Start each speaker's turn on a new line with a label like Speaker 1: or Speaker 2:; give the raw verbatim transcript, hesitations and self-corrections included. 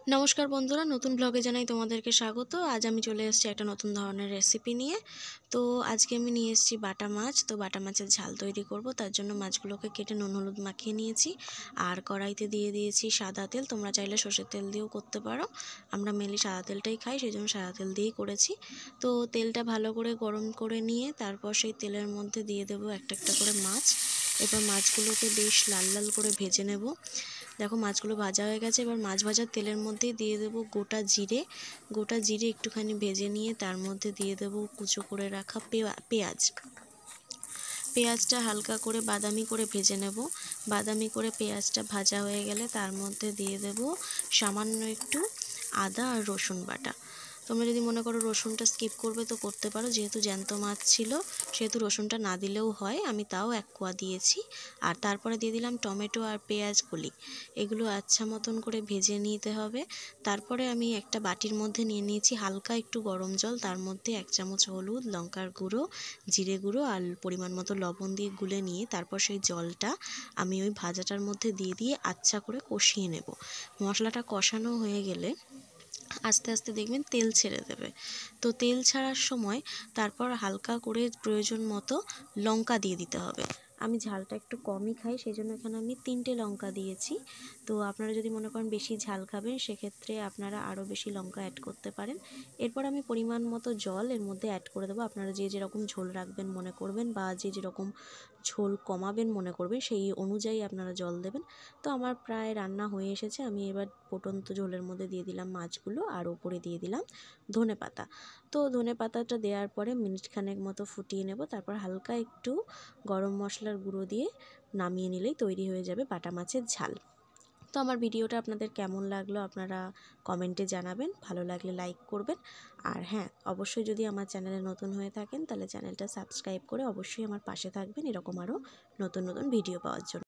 Speaker 1: নমস্কার বন্ধুরা, নতুন ব্লগে জানাই তোমাদেরকে স্বাগত। আজ আমি চলে এসেছি একটা নতুন ধরনের রেসিপি নিয়ে। তো আজকে আমি নিয়ে এসেছি বাটা মাছ। তো বাটা মাছের ঝাল তৈরি করব, তার জন্য মাছগুলোকে কেটে নুন হলুদ মাখিয়ে নিয়েছি। আর কড়াইতে দিয়ে দিয়েছি সাদা তেল, তোমরা চাইলে সর্ষের তেল দিয়েও করতে পারো। আমরা মেনলি সাদা তেলটাই খাই, সেই জন্য সাদা তেল দিয়েই করেছি। তো তেলটা ভালো করে গরম করে নিয়ে তারপর সেই তেলের মধ্যে দিয়ে দেবো একটা একটা করে মাছ। এবার মাছগুলোকে বেশ লাল লাল করে ভেজে নেব। দেখো মাছগুলো ভাজা হয়ে গেছে। এবার মাছ ভাজার তেলের মধ্যেই দিয়ে দেবো গোটা জিরে। গোটা জিরে একটুখানি ভেজে নিয়ে তার মধ্যে দিয়ে দেবো কুচো করে রাখা পেঁয়াজ। পেঁয়াজটা হালকা করে বাদামি করে ভেজে নেব। বাদামি করে পেঁয়াজটা ভাজা হয়ে গেলে তার মধ্যে দিয়ে দেব সামান্য একটু আদা আর রসুন বাটা। তোমরা যদি মনে করো রসুনটা স্কিপ করবে তো করতে পারো, যেহেতু জ্যান্ত মাছ ছিল সেহেতু রসুনটা না দিলেও হয়, আমি তাও এক কোয়া দিয়েছি। আর তারপরে দিয়ে দিলাম টমেটো আর পেঁয়াজ কলি। এগুলো আচ্ছা মতন করে ভেজে নিতে হবে। তারপরে আমি একটা বাটির মধ্যে নিয়ে নিয়েছি হালকা একটু গরম জল, তার মধ্যে এক চামচ হলুদ, লঙ্কার গুঁড়ো, জিরে গুঁড়ো আর পরিমাণ মতো লবণ দিয়ে গুলে নিয়ে তারপর সেই জলটা আমি ওই ভাজাটার মধ্যে দিয়ে দিয়ে আচ্ছা করে কষিয়ে নেব। মশলাটা কষানো হয়ে গেলে আস্তে আস্তে দেখবেন তেল ছেড়ে দেবে। তো তেল ছাড়ার সময় তারপর হালকা করে প্রয়োজন মতো লঙ্কা দিয়ে দিতে হবে। আমি ঝালটা একটু কমই খাই, সেই জন্য এখানে আমি তিনটে লঙ্কা দিয়েছি। তো আপনারা যদি মনে করেন বেশি ঝাল খাবেন সেক্ষেত্রে আপনারা আরও বেশি লঙ্কা অ্যাড করতে পারেন। এরপর আমি পরিমাণ মতো জল এর মধ্যে অ্যাড করে দেবো। আপনারা যে যেরকম ঝোল রাখবেন মনে করবেন বা যে যেরকম ঝোল কমাবেন মনে করবেন সেই অনুযায়ী আপনারা জল দেবেন। তো আমার প্রায় রান্না হয়ে এসেছে। আমি এবার ফুটন্ত ঝোলের মধ্যে দিয়ে দিলাম মাছগুলো আর ওপরে দিয়ে দিলাম ধনে পাতা। তো ধনে পাতাটা দেওয়ার পরে মিনিট খানেক মতো ফুটিয়ে নেব। তারপর হালকা একটু গরম মশলার গুঁড়ো দিয়ে নামিয়ে নিলেই তৈরি হয়ে যাবে বাটা মাছের ঝাল। তো আমার ভিডিওটা আপনাদের কেমন লাগলো আপনারা কমেন্টে জানাবেন, ভালো লাগলে লাইক করবেন। আর হ্যাঁ, অবশ্যই যদি আমার চ্যানেলে নতুন হয়ে থাকেন তাহলে চ্যানেলটা সাবস্ক্রাইব করে অবশ্যই আমার পাশে থাকবেন এরকম আরও নতুন নতুন ভিডিও পাওয়ার জন্য।